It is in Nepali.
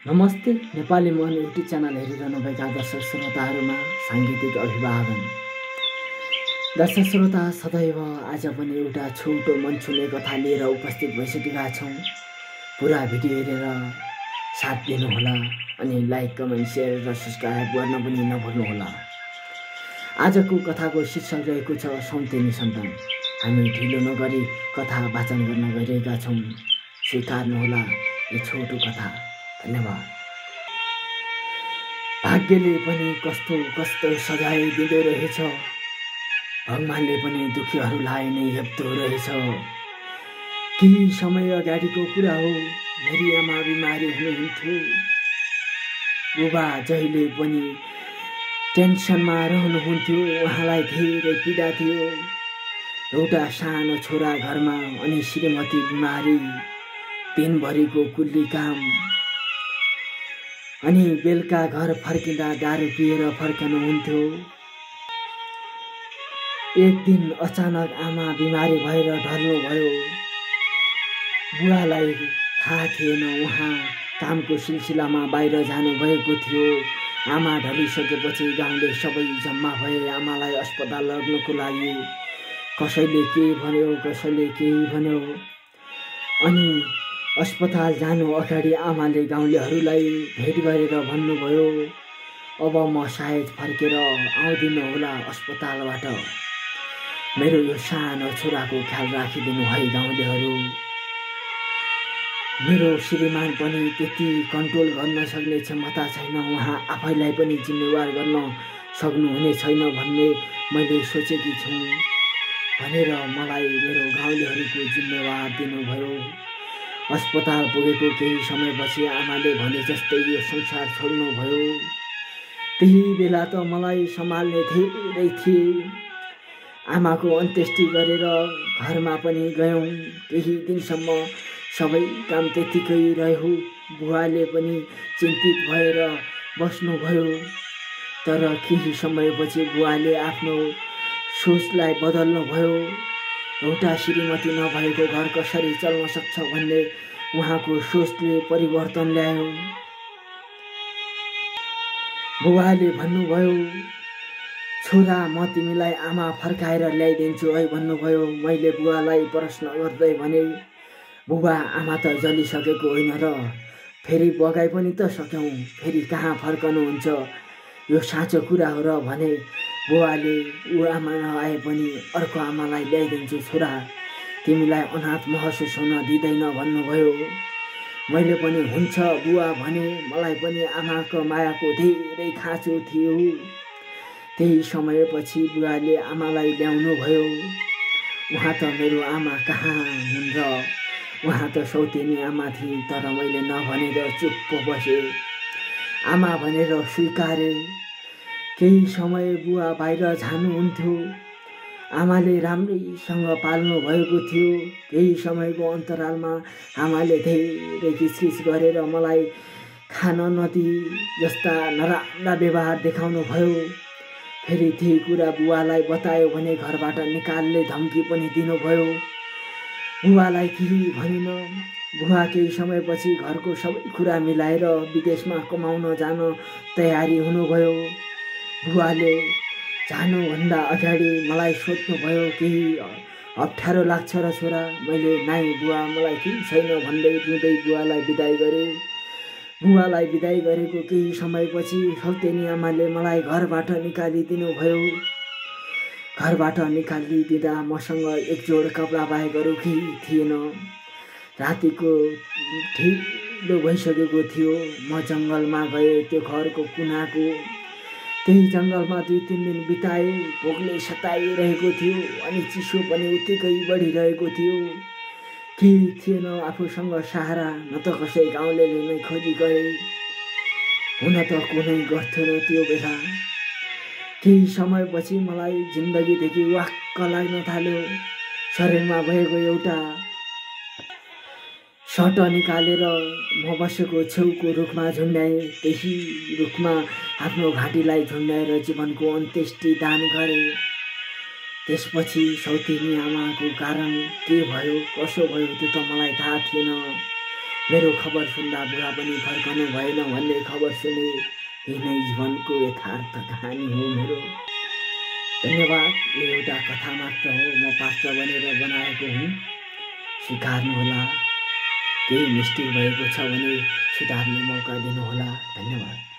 नमस्ते नेपाली मन युट्युब च्यानल हेरिरहनुभएका दर्शक श्रोताहरूमा साङ्गीतिक अभिवादन। दर्शक श्रोता सदैव आज पनि एउटा छोटो मन छुने कथा लिएर उपस्थित भइसकेका छौँ। पुरा भिडियो हेरेर साथ दिनुहोला अनि लाइक कमेन्ट सेयर र सब्स्क्राइब गर्न पनि नभुल्नुहोला। आजको कथाको शीर्षक रहेको छ सौतेनी सन्तान। हामी ढिलो नगरी कथा वाचन गर्न गइरहेका छौँ। स्वीकार्नुहोला यो छोटो कथा। धन्यवाद। भाग्यले पनि कस्तो कस्तो सजाय दिँदो रहेछ। भगवानले पनि दुखीहरूलाई नै हेप्दो रहेछ। केही समय अगाडिको कुरा हो, मेरी आमा बिमारी हुनुहुन्थ्यो। बुबा जहिले पनि टेन्सनमा रहनुहुन्थ्यो। उहाँलाई धेरै पीडा थियो। एउटा सानो छोरा घरमा अनि श्रीमती बिमारी, दिनभरिको कुल्ली काम अनि बेलुका घर फर्किँदा दारू पिएर फर्कनुहुन्थ्यो। एक दिन अचानक आमा बिमारी भएर ढल्नुभयो। बुवालाई थाहा थिएन, उहाँ कामको सिलसिलामा बाहिर जानुभएको थियो। आमा ढलिसकेपछि गाउँले सबै जम्मा भए आमालाई अस्पताल लग्नको लागि। कसैले के भन्यो, कसैले केही भन्यो। अनि अस्पताल जानु अगाडि आमाले गाउँलेहरूलाई भेट गरेर भन्नुभयो, अब म सायद फर्केर आउँदिन होला अस्पतालबाट। मेरो यो सानो छोराको ख्याल राखिदिनु है गाउँलेहरू। मेरो श्रीमान पनि त्यति कन्ट्रोल गर्न सक्ने क्षमता छैन। उहाँ आफैलाई पनि जिम्मेवार गर्न सक्नुहुने छैन भन्ने मैले सोचेकी छु भनेर मलाई मेरो गाउँलेहरूको जिम्मेवार दिनुभयो। अस्पताल पुगेको केही समयपछि आमाले भने जस्तै यो संसार छोड्नुभयो। त्यही बेला त मलाई सम्हाल्ने धेरै थिए। आमाको अन्त्येष्टि गरेर घरमा पनि गयौँ। केही दिनसम्म सबै काम त्यतिकै रह्यो। बुवाले पनि चिन्तित भएर बस्नुभयो। तर केही समयपछि बुवाले आफ्नो सोचलाई बदल्नुभयो। एउटा श्रीमती नभएको घर कसरी चल्न सक्छ भन्ने उहाँको सोचले परिवर्तन ल्यायो। बुबाले भन्नुभयो, छोरा म तिमीलाई आमा फर्काएर ल्याइदिन्छु है भन्नुभयो। मैले बुवालाई प्रश्न गर्दै भने, बुबा आमा त जलिसकेको होइन र? फेरि बगाइ पनि त सक्यौँ, फेरि कहाँ फर्कनुहुन्छ? यो साँचो कुरा हो र भने। बुवाले ऊ आमा नआए पनि अर्को आमालाई ल्याइदिन्छु छोरा, तिमीलाई अनाथ महसुस हुन दिँदैन भन्नुभयो। मैले पनि हुन्छ बुवा भने। मलाई पनि आमाको मायाको धेरै खाँचो थियो। त्यही समयपछि बुवाले आमालाई ल्याउनु भयो। उहाँ त मेरो आमा कहाँ हुन् र? उहाँ त सौतेनी आमा थिइन्। तर मैले नभनेर चुप्प बसेँ। आमा भनेर स्वीकारे। केही समय बुवा बाहिर जानुहुन्थ्यो। आमाले राम्रैसँग पाल्नु भएको थियो। केही समयको अन्तरालमा आमाले धेरै किचकिच गरेर मलाई खान नदिई जस्ता नराम्रा व्यवहार देखाउनु भयो। फेरि त्यही कुरा बुवालाई बतायो भने घरबाट निकाल्ने धम्की पनि दिनुभयो। बुवालाई केही भनिन। बुवा केही समयपछि घरको सबै कुरा मिलाएर विदेशमा कमाउन जान तयारी हुनुभयो। बुवाले जानुभन्दा अगाडि मलाई सोध्नुभयो, केही अप्ठ्यारो लाग्छ र छोरा? मैले नाइ बुवा मलाई केही छैन भन्दै रुँदै बुवालाई बिदाई गरेँ। बुवालाई बिदाई गरेको केही समयपछि सौतेनी आमाले मलाई घरबाट निकालिदिनु भयो। घरबाट निकालिदिँदा मसँग एक जोड कपडा बाहेक अरू केही थिएन। रातिको ढिलो भइसकेको थियो। म जङ्गलमा गएँ, त्यो घरको कुनाको। त्यही जङ्गलमा 2-3 दिन बिताए। भोकले सताइरहेको थियो अनि चिसो पनि उत्तिकै बढिरहेको थियो। केही थिएन आफूसँग सहारा, न त कसै गाउँलेले नै खोजी गरे, हुन त कुनै गर्थ्यो र त्यो बेला। केही समयपछि मलाई जिन्दगीदेखि वाक्क लाग्न थाल्यो। शरीरमा भएको एउटा सर्ट निकालेर म बसेको छेउको रुखमा झुन्ड्याएँ। त्यही रुखमा आफ्नो घाँटीलाई झुन्ड्याएर जीवनको अन्त्येष्टि दान गरेँ। त्यसपछि सौतेनी आमाको कारण के भयो कसो भयो त्यो त मलाई थाहा थिएन। मेरो खबर सुन्दा बुढा पनि फर्कनु भएन भन्ने खबर सुने। यही नै जीवनको यथार्थ कहानी हो मेरो। धन्यवाद। यो एउटा कथा मात्र हो, म पात्र बनेर बनाएको हुँ। स्वीकार्नुहोला। केही मिस्टेक भएको छ भने सुधार्ने मौका दिनुहोला। धन्यवाद।